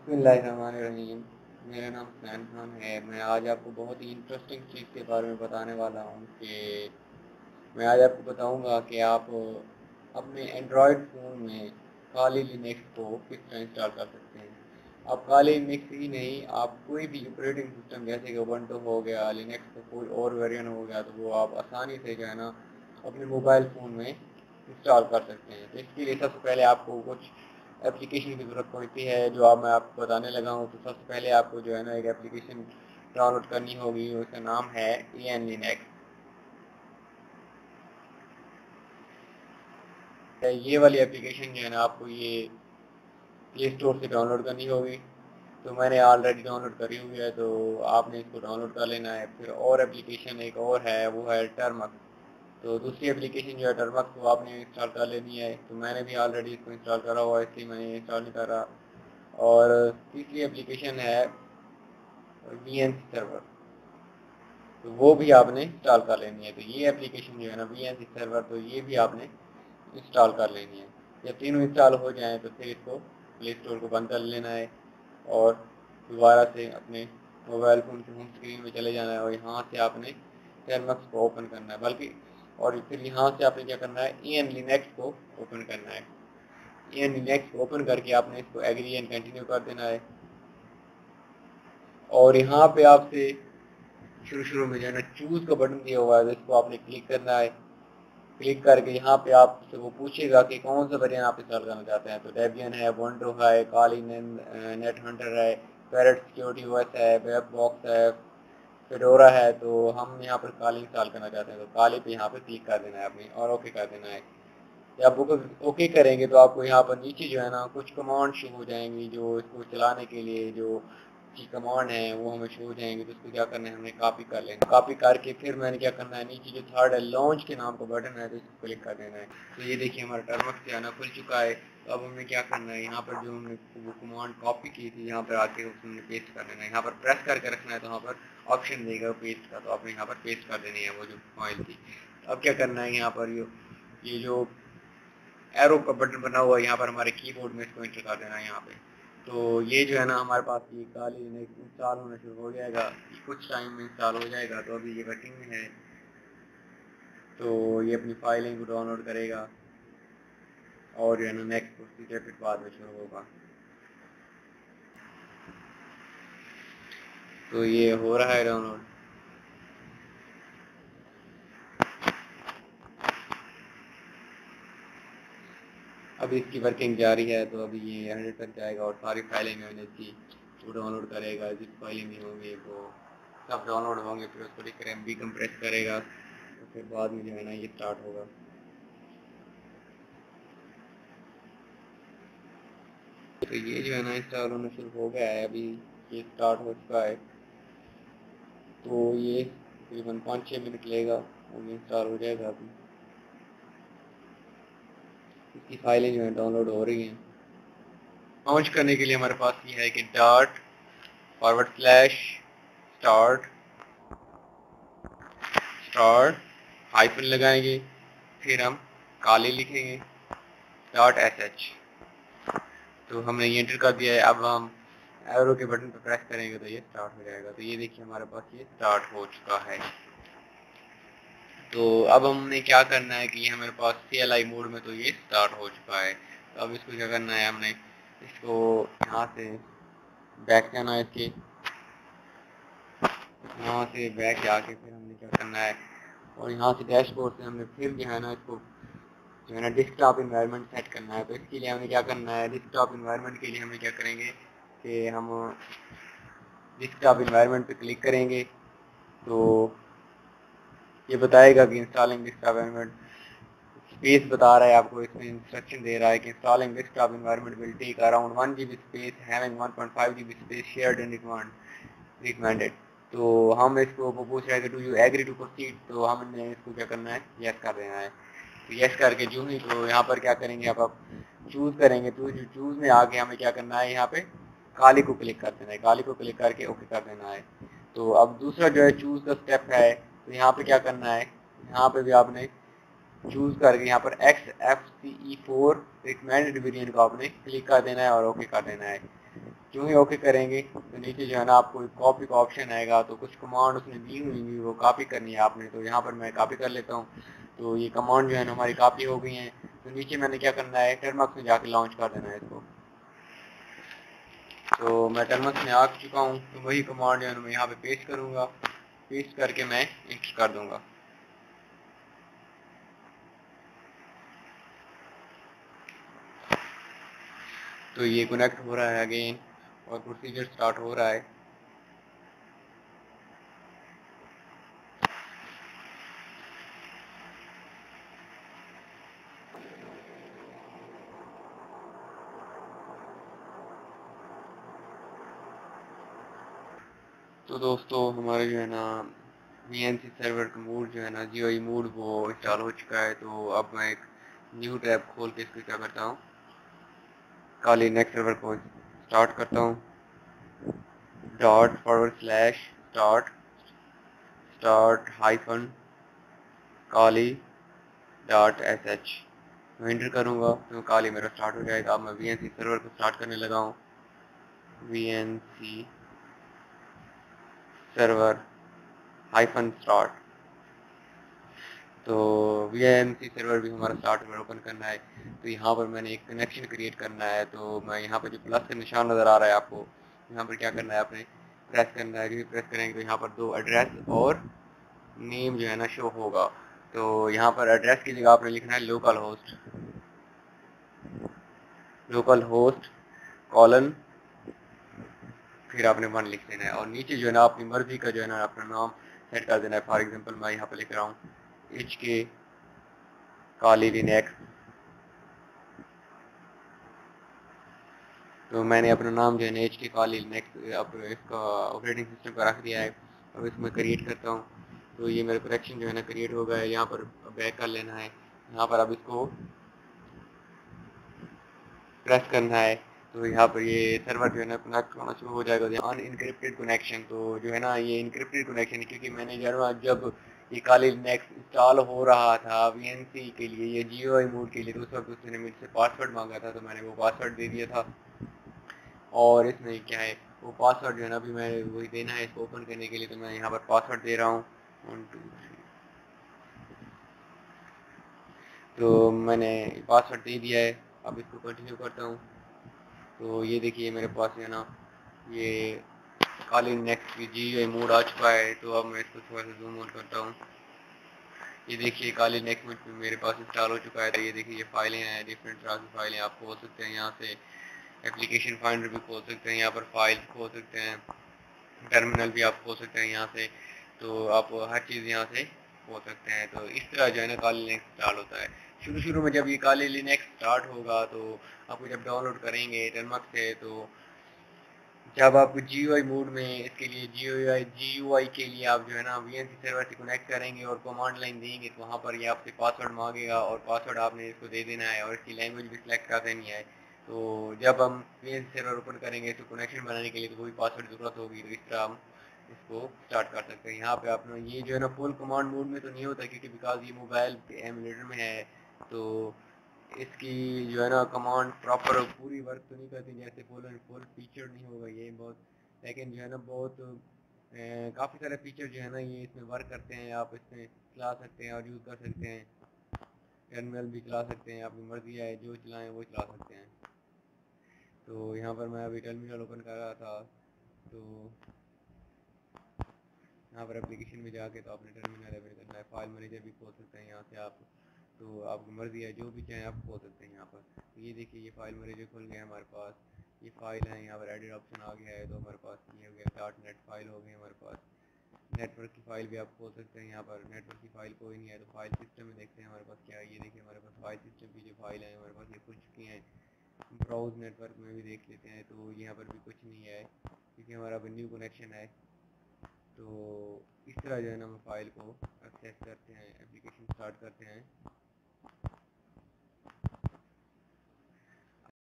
बिस्मिल्लाहिर्रहमानिर्रहीम। मेरा नाम सैन खान है। मैं आज आपको बहुत ही इंटरेस्टिंग चीज़ के बारे में बताने वाला हूँ कि मैं आज आपको बताऊँगा कि आप अपने एंड्रॉयड फ़ोन में काली लिनक्स को किस तरह इंस्टॉल कर सकते हैं। आप काली लिनक्स ही नहीं, आप कोई भी ऑपरेटिंग सिस्टम जैसे कि उबंटू हो गया, लिनक्स का कोई और वेरिएंट हो गया, तो वो आप आसानी से जो है ना अपने मोबाइल फ़ोन में इंस्टॉल कर सकते हैं। तो इसके लिए सबसे पहले आपको कुछ एप्लीकेशन की ज़रूरत पड़ती है जो अब मैं आपको बताने लगा हूँ। तो सबसे पहले आपको जो है ना एक एप्लीकेशन डाउनलोड करनी होगी, उसका नाम है एन लिनक्स। ये वाली एप्लीकेशन जो है ना आपको ये प्ले स्टोर से डाउनलोड करनी होगी। तो मैंने ऑलरेडी डाउनलोड करी हुई है, तो आपने इसको डाउनलोड कर लेना है। फिर और एप्लीकेशन एक और है, वो है टर्मक। तो दूसरी एप्लीकेशन जो है टर्मक, वो आपने इंस्टॉल कर लेनी है। तो मैंने भी ऑलरेडी इसको इंस्टॉल करा हुआ है, इसलिए मैंने इंस्टॉल नहीं करा। और तीसरी एप्लीकेशन है वीएनसी सर्वर, तो वो भी आपने इंस्टॉल कर लेनी है। तो ये एप्लीकेशन जो है ना वीएनसी सर्वर, तो ये भी आपने इंस्टॉल कर लेनी है। जब तीनों इंस्टॉल हो जाएं तो फिर इसको प्ले स्टोर को बंद कर लेना है और दोबारा से अपने मोबाइल फ़ोन की होम स्क्रीन में चले जाना है और यहाँ से आपने टर्मक्स को ओपन करना है, बल्कि और फिर यहाँ से आपने क्या करना है, एन लिनक्स को ओपन करना है। एन लिनक्स को ओपन करके आपने इसको एग्री एंड कंटिन्यू कर देना है। और यहाँ पे आपसे शुरू में जो है ना चूज़ का बटन दिया हुआ है, तो इसको आपने क्लिक करना है। क्लिक करके यहाँ पे आपसे वो पूछेगा कि कौन सा वेरिएंट आप इंस्टॉल करना चाहते हैं। तो डेबियन है, उबुंटू है, काली नेट हंटर है, पैरेट सिक्योरिटी ओएस है, वेब बॉक्स है, फेडोरा है। तो हम यहाँ पर काली इंस्टॉल करना चाहते हैं, तो काली पे यहाँ पे क्लिक कर देना है अपनी और ओके कर देना है। जब ओके करेंगे तो आपको यहाँ पर नीचे जो है ना कुछ कमांड शो हो जाएंगी, जो इसको चलाने के लिए जो की कमांड है वो हमें शो हो जाएंगे। तो उसको क्या करना है, हमने कॉपी कर लेना। कॉपी करके फिर मैंने क्या करना है, नीचे जो थर्ड है लॉन्च के नाम का बटन है, तो इसको क्लिक कर देना है। तो ये देखिए हमारा टर्मक जो है ना खुल चुका है। तो अब हमें क्या करना है, यहाँ पर जो हमने वो कमांड कॉपी की थी यहाँ पर आके उसमें पेस्ट कर देना है। यहाँ पर प्रेस करके रखना है, तो यहाँ पर ऑप्शन देगा पेस्ट का, तो आपने यहाँ पर पेस्ट कर देनी है वो जो फाइल थी। अब क्या करना है, यहाँ पर ये जो एरो का बटन बना हुआ है यहाँ पर हमारे कीबोर्ड में, इसको इंटर कर देना है यहाँ पे। तो ये जो है ना हमारे पास ये काली इंस्टॉल होना शुरू हो जाएगा, कुछ टाइम में इंस्टॉल हो जाएगा। तो अभी ये वर्किंग में है, तो ये अपनी फाइलिंग को डाउनलोड करेगा और जो है ना नेक्स्ट प्रोसीजर फिर बाद में शुरू होगा। तो ये हो रहा है डाउनलोड। अभी इसकी वर्किंग जारी है, तो अभी ये 100 तक जाएगा और सारी फाइलें जो है इसकी वो डाउनलोड करेगा। जिस फाइलें भी होंगी वो सब डाउनलोड होंगे, फिर उसको डिकम्प्रेस करेगा, तो फिर बाद में जो है ना ये स्टार्ट होगा। तो ये जो है ना इंस्टॉल होना शुरू हो गया है, अभी ये स्टार्ट हो चुका है। तो ये तकरीबन 5-6 मिनट लेगा और ये इंस्टॉल हो जाएगा। अभी इसकी फाइलें जो है डाउनलोड हो रही हैं। लॉन्च करने के लिए हमारे पास ये है कि $/स्टार्ट हाइफन लगाएंगे, फिर हम काली लिखेंगे .sh। तो हमने ये एंटर कर दिया है। अब हम एरो के बटन पर प्रेस करेंगे तो ये स्टार्ट हो जाएगा। तो ये देखिए हमारे पास ये स्टार्ट हो चुका है। तो अब हमने क्या करना है कि ये हमारे पास CLI मोड में, तो ये स्टार्ट हो चुका है। तो अब इसको क्या करना है, हमने इसको यहाँ से बैक जाना है, इसके यहाँ से बैक जाके फिर हमने क्या करना है, और यहाँ से डैशबोर्ड से हमने फिर जो है ना इसको जो है ना डेस्कटॉप इन्वायरमेंट सेट करना है। तो इसके लिए हमें क्या करना है, डेस्कटॉप इन्वायरमेंट के लिए हमें क्या करेंगे कि हम डेस्कटॉप इन्वायरमेंट पे क्लिक करेंगे। तो ये बताएगा कि इंस्टॉलिंग डेस्कटॉप इन्वायरमेंट स्पेस बता रहा है आपको, इसमें इंस्ट्रक्शन दे रहा है कि installing desktop environment will take around 1 GB space, having 1.5 GB space shared and recommended. तो हम इसको वो पूछ रहा है कि do you agree to proceed, तो हमने इसको क्या करना है, यस कर देना है। तो यस करके जो ही तो यहाँ पर क्या करेंगे, आप चूज़ करेंगे। तो चूज़ में आके हमें क्या करना है, यहाँ पे काली को क्लिक कर देना है। काली को क्लिक करके ओके कर देना है। तो अब दूसरा जो है चूज़ का स्टेप है, तो यहाँ पे क्या करना है, यहाँ पे भी आपने चूज़ करके यहाँ पर XFCE4 रिकमेंडेड वेरिएंट को आपने क्लिक कर देना है और ओके कर देना है। जो ही ओके करेंगे तो नीचे जो है ना आपको कॉपी का ऑप्शन आएगा, तो कुछ कमांड उसने दी हुई वो कॉपी करनी है आपने, तो यहाँ पर मैं कॉपी कर लेता हूँ। तो ये कमांड जो है ना हमारी कॉपी हो गई हैं। तो नीचे मैंने क्या करना है, टर्मक्स में जाके लॉन्च कर देना है इसको। तो मैं टर्मक्स में आ चुका हूँ, तो वही कमांड जो है मैं यहाँ पे पेस्ट करूँगा, पेस्ट करके मैं एंटर कर दूँगा। तो ये कनेक्ट हो रहा है अगेन और प्रोसीजर स्टार्ट हो रहा है। तो दोस्तों हमारे जो है ना VNC सर्वर का मूड जो है ना GUI मूड वो इंस्टॉल हो चुका है। तो अब मैं एक न्यू टैब खोल के इसको क्या करता हूँ, काली नेक्स्ट सर्वर को स्टार्ट करता हूँ, ./स्टार्ट स्टार्ट हाइफन काली.sh मैं एंटर करूँगा तो काली मेरा स्टार्ट हो जाएगा। अब मैं VNC सर्वर को स्टार्ट करने लगा हूँ, VNC सर्वर हाइफन स्टार्ट। तो VNC सर्वर भी हमारा स्टार्ट में ओपन करना है। तो यहाँ पर मैंने एक कनेक्शन क्रिएट करना है। तो मैं यहाँ पर जो प्लस का निशान नज़र आ रहा है आपको, यहाँ पर क्या करना है, आपने प्रेस करना है। जो प्रेस करेंगे तो यहाँ पर दो एड्रेस और नेम जो है ना शो होगा। तो यहाँ पर एड्रेस की जगह आपने लिखना है लोकल होस्ट कॉलन, फिर आपने 1 लिख देना है। और नीचे जो है ना अपनी मर्जी का जो है ना अपना नाम सेट कर देना है। फॉर एग्जांपल मैं यहाँ पर लिख रहा हूँ HK काली लिनक्स। तो मैंने अपना नाम जो है ना HK काली लिनक्स अब इसका ऑपरेटिंग सिस्टम का रख दिया है। अब इसमें क्रिएट करता हूँ। तो ये मेरा कनेक्शन जो है ना क्रिएट हो गया है। यहाँ पर बैक कर लेना है, यहाँ पर अब इसको प्रेस करना है। तो यहाँ पर ये सर्वर जो है ना कनेक्ट होना शुरू हो जाएगा, अनइनक्रिप्टेड कनेक्शन। तो जो है ना ये इनक्रिप्टेड कनेक्शन है, क्योंकि मैंने जो है जब ये काली लिनक्स इंस्टॉल हो रहा था VNC के लिए या GUI मोड के लिए, तो उस वक्त उसने मुझसे पासवर्ड मांगा था, तो मैंने वो पासवर्ड दे दिया था। और इसमें क्या है, वो पासवर्ड जो है ना अभी मैं वही देना है इसको ओपन करने के लिए। तो मैं यहाँ पर पासवर्ड दे रहा हूँ 1 2 3। तो मैंने पासवर्ड दे दिया है, अब इसको कंटिन्यू करता हूँ। तो ये देखिए मेरे पास है ना ये काली नेक्स्ट की GUI मोड आ चुका है। तो अब मैं इसको थोड़ा सा जूम ऑन करता हूँ। ये देखिए काली नेक्स्ट में मेरे पास इंस्टॉल हो चुका है। तो ये देखिए ये फाइलें हैं, डिफरेंट तरह की फाइलें आप खोल सकते हैं यहाँ से। एप्लीकेशन फाइंडर भी खोल सकते हैं, यहाँ पर फाइल खोल सकते हैं, टर्मिनल भी आप खोल सकते हैं यहाँ से। तो आप हर चीज़ यहाँ से खोल सकते हैं। तो इस तरह जो है ना काली लिनक्स इंस्टॉल होता है। शुरू शुरू में जब ये काली लिनक्स स्टार्ट होगा, तो आपको जब डाउनलोड करेंगे टर्मक्स से, तो जब आप GUI मोड में इसके लिए GUI के लिए आप जो है ना VNC सर्वर से कनेक्ट करेंगे और कमांड लाइन देंगे, तो वहाँ पर ये आपसे पासवर्ड मांगेगा और पासवर्ड आपने इसको दे देना है और इसकी लैंग्वेज भी सिलेक्ट कर देनी है। तो जब हम VNC सर्वर ओपन करेंगे तो कनेक्शन बनाने के लिए तो वही पासवर्ड ज़रूरत होगी। तो इस तरह हम इसको स्टार्ट कर सकते हैं। यहाँ पे अपना ये जो है ना फुल कमांड मोड में तो नहीं होता, क्योंकि बिकॉज ये मोबाइल एमुलेटर में है। तो इसकी जो है ना कमांड प्रॉपर पूरी वर्क तो नहीं करती, जैसे फुल फीचर नहीं होगा ये बहुत, लेकिन जो है ना बहुत काफ़ी सारे फीचर जो है ना ये इसमें वर्क करते हैं। आप इसमें चला सकते हैं और यूज़ कर सकते हैं, टर्मिनल भी चला सकते हैं, आपकी मर्जी है जो चलाएं वो चला सकते हैं। तो यहाँ पर मैं अभी टर्मिनल ओपन कर रहा था। तो यहाँ पर एप्लीकेशन में जाके तो आपने टर्मिनल ओपन करना है, फाइल मैनेजर भी खोल सकते हैं यहाँ से आप। तो आपकी मर्ज़ी है जो भी चाहें आप खोल सकते हैं यहाँ पर। तो ये देखिए ये फाइल मैनेजर खुल गया हमारे पास, ये फाइल है, यहाँ पर एडिट ऑप्शन आ गया है। तो हमारे पास ये हो गया .NET फाइल हो गई हमारे पास। नेटवर्क की फ़ाइल भी आप खोल सकते हैं यहाँ पर। नेटवर्क की फ़ाइल कोई नहीं है तो फाइल सिस्टम में देखते हैं हमारे पास क्या है। ये देखिए हमारे पास फाइल सिस्टम की जो फाइल है हमारे पास ये खुल चुकी हैं। ब्राउज नेटवर्क में भी देख लेते हैं, तो यहाँ पर भी कुछ नहीं है क्योंकि हमारा अभी न्यू कनेक्शन है। तो इस तरह जो है ना हम फाइल को एक्सेस करते हैं, एप्लीकेशन स्टार्ट करते हैं।